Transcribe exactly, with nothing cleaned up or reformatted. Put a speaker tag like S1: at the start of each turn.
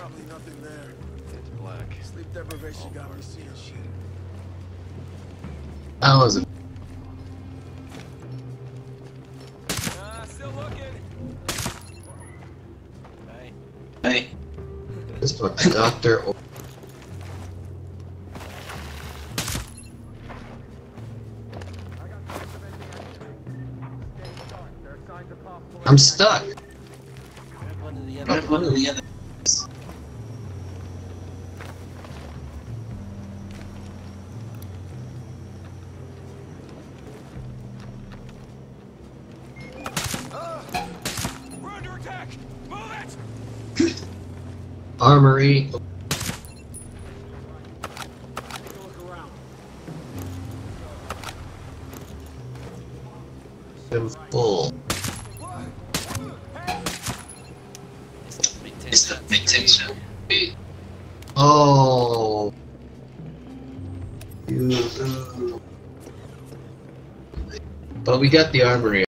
S1: Probably nothing there.
S2: It's black.
S1: Sleep deprivation got me seeing shit.
S3: That was a
S2: Uh, still looking. Hey.
S3: hey. This one, Doctor. I'm stuck.
S2: Grab one of the
S3: Grab
S2: other.
S3: one of the other.
S2: We're under attack. Move it.
S3: Armory.
S1: Take a look around.
S3: I'm full. It's the vacation. Oh. You- But we got the armory.